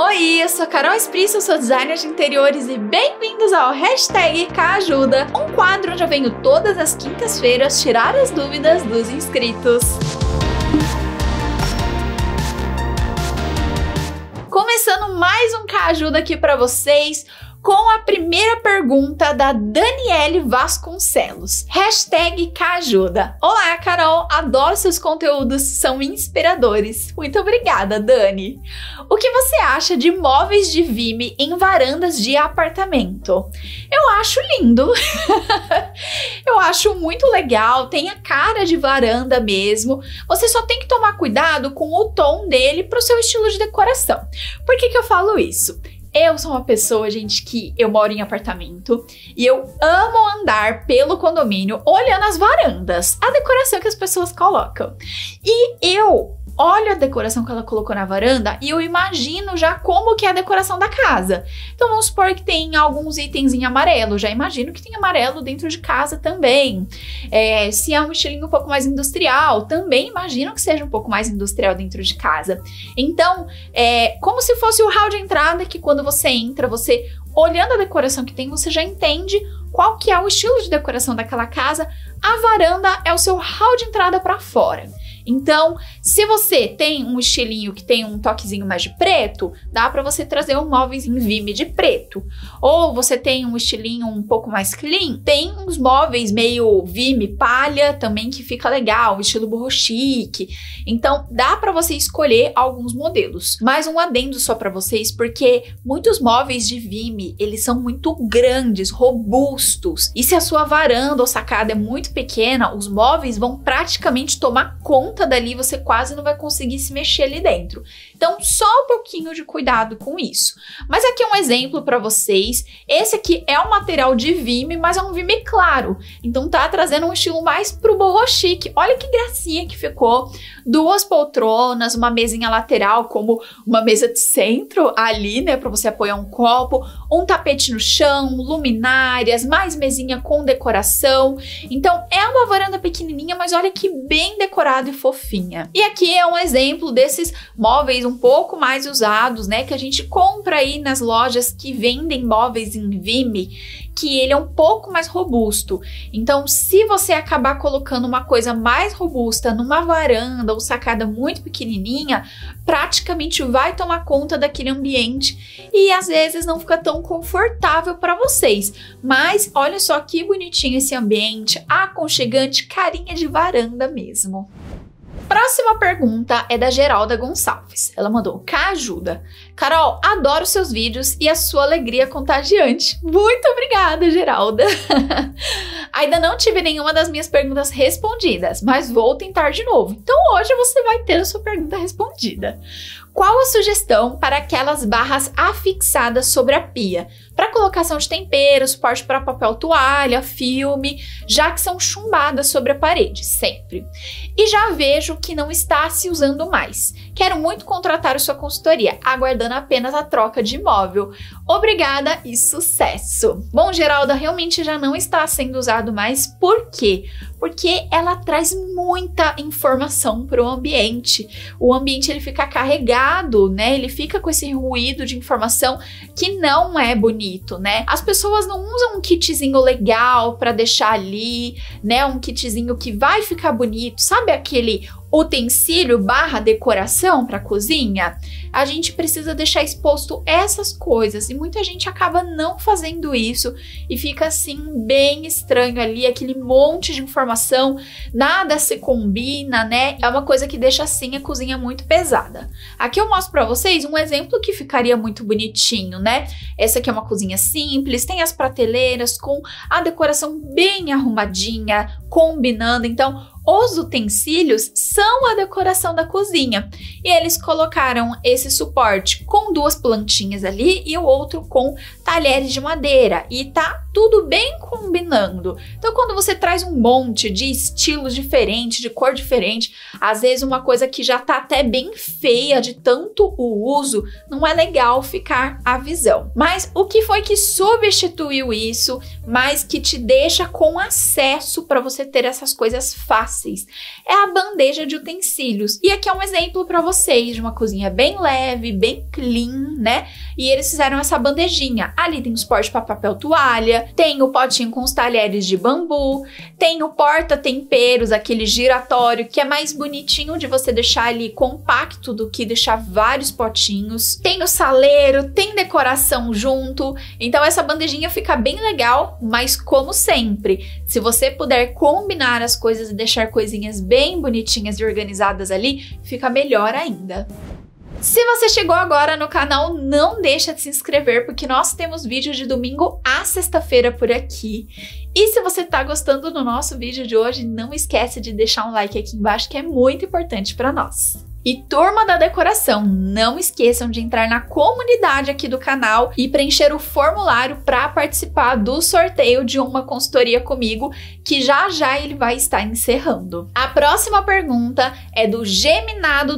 Oi, eu sou a Carol Esprisso, sou designer de interiores e bem-vindos ao #CAJuda, um quadro onde eu venho todas as quintas-feiras tirar as dúvidas dos inscritos. Começando mais um CAJuda aqui para vocês, com a primeira pergunta da Daniele Vasconcelos. #CAJuda. Olá, Carol, adoro seus conteúdos, são inspiradores. Muito obrigada, Dani. O que você acha de móveis de Vime em varandas de apartamento? Eu acho lindo. Eu acho muito legal, tem a cara de varanda mesmo. Você só tem que tomar cuidado com o tom dele para o seu estilo de decoração. Por que eu falo isso? Eu sou uma pessoa, gente, que eu moro em apartamento e eu amo andar pelo condomínio olhando as varandas, a decoração que as pessoas colocam. E eu olho a decoração que ela colocou na varanda e eu imagino já como que é a decoração da casa. Então vamos supor que tem alguns itens em amarelo, já imagino que tem amarelo dentro de casa também. Se é um estilinho um pouco mais industrial, também imagino que seja um pouco mais industrial dentro de casa. Então, como se fosse o hall de entrada, que quando você entra, você olhando a decoração que tem, você já entende qual que é o estilo de decoração daquela casa. A varanda é o seu hall de entrada para fora. Então, se você tem um estilinho que tem um toquezinho mais de preto, dá para você trazer um móveis em Vime de preto. Ou você tem um estilinho um pouco mais clean, tem uns móveis meio Vime palha também que fica legal, estilo boho chique. Então, dá para você escolher alguns modelos. Mais um adendo só para vocês, porque muitos móveis de Vime, eles são muito grandes, robustos. E se a sua varanda ou sacada é muito pequena, os móveis vão praticamente tomar conta dali, você quase não vai conseguir se mexer ali dentro. Então, só um pouquinho de cuidado com isso. Mas aqui é um exemplo para vocês. Esse aqui é um material de Vime, mas é um Vime claro. Então, tá trazendo um estilo mais pro boho chique. Olha que gracinha que ficou. Duas poltronas, uma mesinha lateral, como uma mesa de centro ali, né, para você apoiar um copo, um tapete no chão, luminárias, mais mesinha com decoração. Então, é uma varanda pequenininha, mas olha que bem decorada e fofinha. E aqui é um exemplo desses móveis um pouco mais usados, né, que a gente compra aí nas lojas que vendem móveis em Vime, que ele é um pouco mais robusto. Então, se você acabar colocando uma coisa mais robusta numa varanda ou sacada muito pequenininha, praticamente vai tomar conta daquele ambiente e às vezes não fica tão confortável para vocês. Mas olha só que bonitinho esse ambiente, aconchegante, carinha de varanda mesmo. Próxima pergunta é da Geralda Gonçalves. Ela mandou: CAJuda. Carol, adoro seus vídeos e a sua alegria contagiante. Muito obrigada, Geralda. Ainda não tive nenhuma das minhas perguntas respondidas, mas vou tentar de novo. Então hoje você vai ter a sua pergunta respondida. Qual a sugestão para aquelas barras afixadas sobre a pia? Para colocação de temperos, suporte para papel toalha, filme, já que são chumbadas sobre a parede, sempre. E já vejo que não está se usando mais. Quero muito contratar a sua consultoria, aguardando apenas a troca de imóvel. Obrigada e sucesso! Bom, Geralda, realmente já não está sendo usado mais. Por quê? Porque ela traz muita informação para o ambiente. O ambiente ele fica carregado, né? Ele fica com esse ruído de informação que não é bonito, né? As pessoas não usam um kitzinho legal para deixar ali, né? Um kitzinho que vai ficar bonito. Sabe aquele utensílio / decoração para cozinha? A gente precisa deixar exposto essas coisas e muita gente acaba não fazendo isso e fica assim bem estranho ali, aquele monte de informação, nada se combina, né? É uma coisa que deixa assim a cozinha muito pesada. Aqui eu mostro para vocês um exemplo que ficaria muito bonitinho, né? Essa aqui é uma cozinha simples, tem as prateleiras com a decoração bem arrumadinha, combinando. Então, os utensílios são a decoração da cozinha e eles colocaram esse suporte com duas plantinhas ali e o outro com talheres de madeira e tá tudo bem combinando. Então, quando você traz um monte de estilos diferentes, de cor diferente, às vezes uma coisa que já tá até bem feia de tanto o uso, não é legal ficar a visão. Mas o que foi que substituiu isso, mas que te deixa com acesso para você ter essas coisas fáceis? É a bandeja de utensílios. E aqui é um exemplo para vocês de uma cozinha bem leve, bem clean, né? E eles fizeram essa bandejinha. Ali tem o suporte para papel toalha, tem o potinho com os talheres de bambu, tem o porta-temperos, aquele giratório, que é mais bonitinho de você deixar ali compacto do que deixar vários potinhos. Tem o saleiro, tem decoração junto. Então essa bandejinha fica bem legal, mas como sempre, se você puder combinar as coisas e deixar coisinhas bem bonitinhas e organizadas ali, fica melhor ainda. Se você chegou agora no canal, não deixa de se inscrever, porque nós temos vídeos de domingo a sexta-feira por aqui. E se você tá gostando do nosso vídeo de hoje, não esquece de deixar um like aqui embaixo, que é muito importante para nós. E turma da decoração, não esqueçam de entrar na comunidade aqui do canal e preencher o formulário para participar do sorteio de uma consultoria comigo, que já já ele vai estar encerrando. A próxima pergunta é do Geminado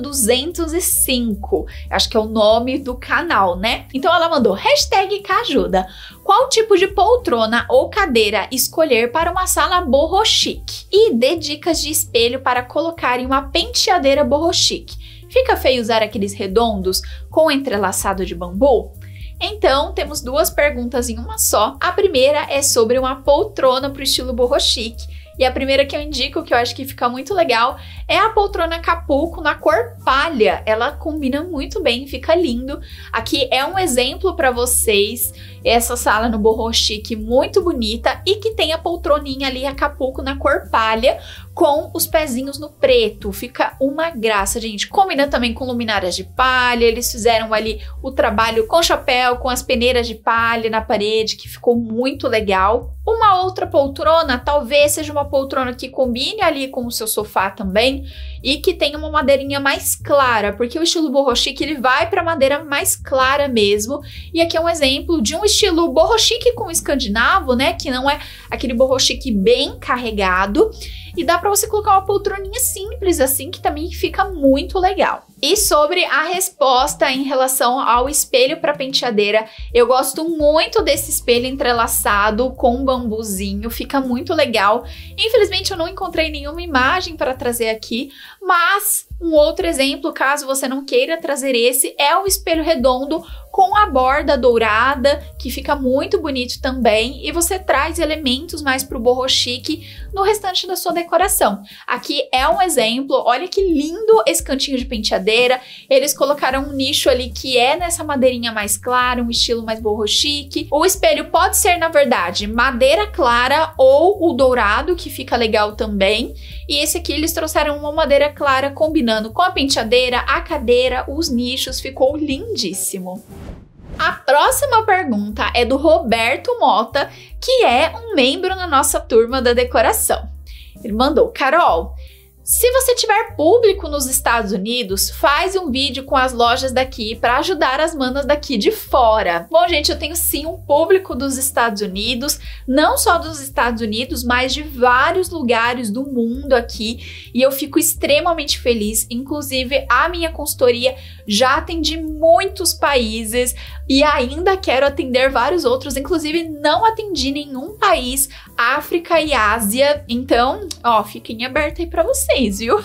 205, acho que é o nome do canal, né? Então ela mandou #Cajuda. Qual tipo de poltrona ou cadeira escolher para uma sala boho chique? E dê dicas de espelho para colocar em uma penteadeira boho chique. Fica feio usar aqueles redondos com entrelaçado de bambu? Então, temos duas perguntas em uma só. A primeira é sobre uma poltrona para o estilo boho chique. E a primeira que eu indico, que eu acho que fica muito legal, é a poltrona Acapulco na cor palha. Ela combina muito bem, fica lindo. Aqui é um exemplo para vocês, essa sala no boho chique muito bonita e que tem a poltroninha ali Acapulco na cor palha com os pezinhos no preto. Fica uma graça, gente. Combina também com luminárias de palha. Eles fizeram ali o trabalho com chapéu, com as peneiras de palha na parede, que ficou muito legal. Uma outra poltrona, talvez seja uma poltrona que combine ali com o seu sofá também e que tenha uma madeirinha mais clara, porque o estilo boho chique ele vai para madeira mais clara mesmo. E aqui é um exemplo de um estilo boho chique com escandinavo, né, que não é aquele boho chique bem carregado. E dá para você colocar uma poltroninha simples assim, que também fica muito legal. E sobre a resposta em relação ao espelho para penteadeira, eu gosto muito desse espelho entrelaçado com um bambuzinho, fica muito legal. Infelizmente eu não encontrei nenhuma imagem para trazer aqui, mas um outro exemplo, caso você não queira trazer esse, é o espelho redondo com a borda dourada, que fica muito bonito também, e você traz elementos mais pro boho chique no restante da sua decoração. Aqui é um exemplo, olha que lindo esse cantinho de penteadeira. Eles colocaram um nicho ali que é nessa madeirinha mais clara, um estilo mais boho chique. O espelho pode ser, na verdade, madeira clara ou o dourado, que fica legal também. E esse aqui eles trouxeram uma madeira clara combinando com a penteadeira, a cadeira, os nichos, ficou lindíssimo. A próxima pergunta é do Roberto Mota, que é um membro na nossa turma da decoração. Ele mandou: Carol, se você tiver público nos Estados Unidos, faz um vídeo com as lojas daqui para ajudar as manas daqui de fora. Bom, gente, eu tenho sim um público dos Estados Unidos, não só dos Estados Unidos, mas de vários lugares do mundo aqui, e eu fico extremamente feliz. Inclusive, a minha consultoria já atendi muitos países e ainda quero atender vários outros, inclusive não atendi nenhum país, África e Ásia. Então, ó, fiquem abertos aí para vocês, viu?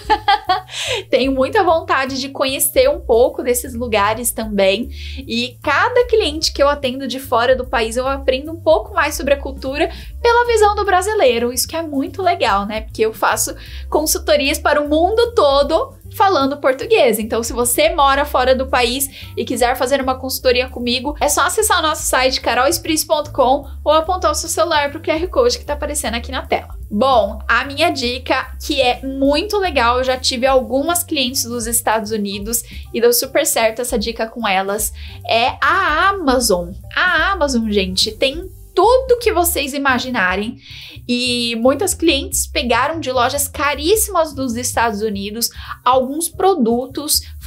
Tenho muita vontade de conhecer um pouco desses lugares também, e cada cliente que eu atendo de fora do país eu aprendo um pouco mais sobre a cultura pela visão do brasileiro. Isso que é muito legal, né? Porque eu faço consultorias para o mundo todo falando português. Então, se você mora fora do país e quiser fazer uma consultoria comigo, é só acessar o nosso site carolespris.com ou apontar o seu celular para o QR Code que está aparecendo aqui na tela. Bom, a minha dica, que é muito legal, eu já tive algumas clientes dos Estados Unidos e deu super certo essa dica com elas, é a Amazon. A Amazon, gente, tem tudo que vocês imaginarem, e muitas clientes pegaram de lojas caríssimas dos Estados Unidos alguns produtos,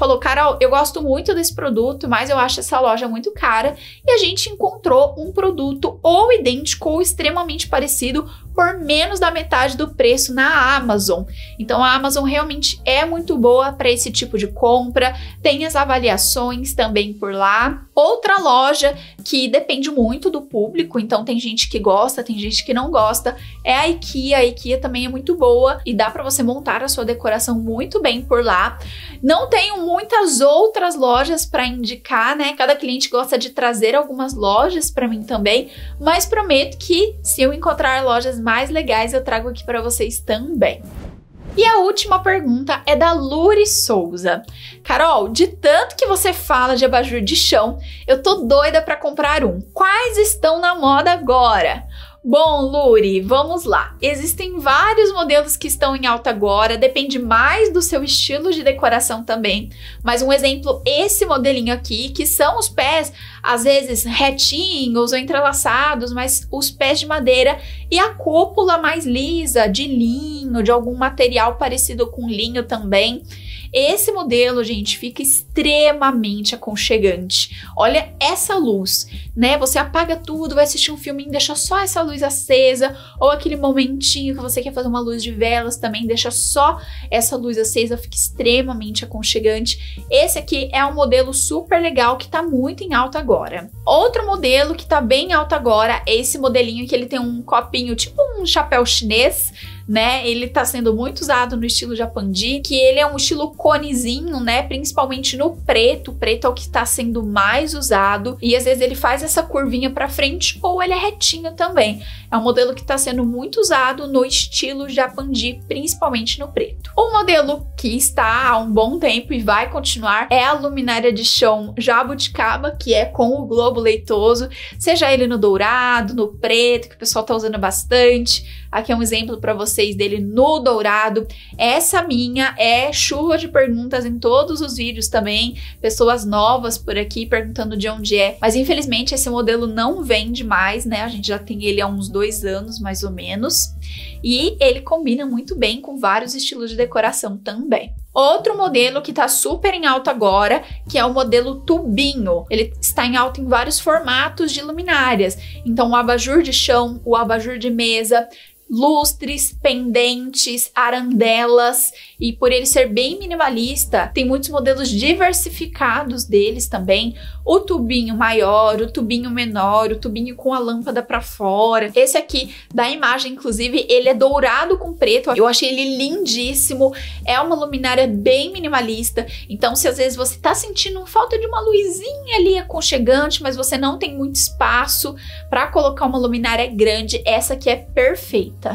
falou: Carol, eu gosto muito desse produto, mas eu acho essa loja muito cara. E a gente encontrou um produto ou idêntico ou extremamente parecido por menos da metade do preço na Amazon. Então a Amazon realmente é muito boa para esse tipo de compra, tem as avaliações também por lá. Outra loja que depende muito do público, então tem gente que gosta, tem gente que não gosta, é a IKEA. A IKEA também é muito boa e dá para você montar a sua decoração muito bem por lá. Não tenho muitas outras lojas para indicar, né? Cada cliente gosta de trazer algumas lojas para mim também, mas prometo que se eu encontrar lojas mais legais eu trago aqui para vocês também. E a última pergunta é da Luri Souza. Carol, de tanto que você fala de abajur de chão, eu tô doida para comprar um. Quais estão na moda agora? Bom, Luri, vamos lá. Existem vários modelos que estão em alta agora, depende mais do seu estilo de decoração também. Mas um exemplo, esse modelinho aqui, que são os pés, às vezes retinhos ou entrelaçados, mas os pés de madeira e a cúpula mais lisa, de linho, de algum material parecido com linho também. Esse modelo, gente, fica extremamente aconchegante. Olha essa luz, né? Você apaga tudo, vai assistir um filminho, deixa só essa luz acesa, ou aquele momentinho que você quer fazer uma luz de velas também, deixa só essa luz acesa, fica extremamente aconchegante. Esse aqui é um modelo super legal que tá muito em alta agora. Outro modelo que tá bem em alta agora é esse modelinho que ele tem um copinho, tipo um chapéu chinês, né? Ele tá sendo muito usado no estilo Japandi, que ele é um estilo conezinho, né? Principalmente no preto. O preto é o que tá sendo mais usado. E às vezes ele faz essa curvinha pra frente ou ele é retinho também. É um modelo que tá sendo muito usado no estilo Japandi, principalmente no preto. O modelo que está há um bom tempo e vai continuar é a luminária de chão Jabuticaba, que é com o globo leitoso, seja ele no dourado, no preto, que o pessoal tá usando bastante. Aqui é um exemplo para vocês dele no dourado. Essa minha é chuva de perguntas em todos os vídeos também. Pessoas novas por aqui perguntando de onde é. Mas infelizmente esse modelo não vende mais, né? A gente já tem ele há uns 2 anos mais ou menos. E ele combina muito bem com vários estilos de decoração também. Outro modelo que tá super em alta agora, que é o modelo tubinho. Ele está em alta em vários formatos de luminárias. Então o abajur de chão, o abajur de mesa, lustres, pendentes, arandelas, e por ele ser bem minimalista, tem muitos modelos diversificados deles também. O tubinho maior, o tubinho menor, o tubinho com a lâmpada para fora. Esse aqui da imagem, inclusive, ele é dourado com preto. Eu achei ele lindíssimo. É uma luminária bem minimalista. Então, se às vezes você tá sentindo falta de uma luzinha ali aconchegante, mas você não tem muito espaço para colocar uma luminária grande, essa aqui é perfeita.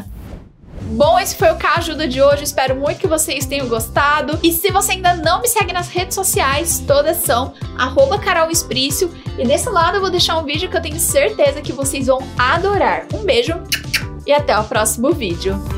Bom, esse foi o Cajuda de hoje, espero muito que vocês tenham gostado. E se você ainda não me segue nas redes sociais, todas são @CarolEsprício. E desse lado eu vou deixar um vídeo que eu tenho certeza que vocês vão adorar. Um beijo e até o próximo vídeo.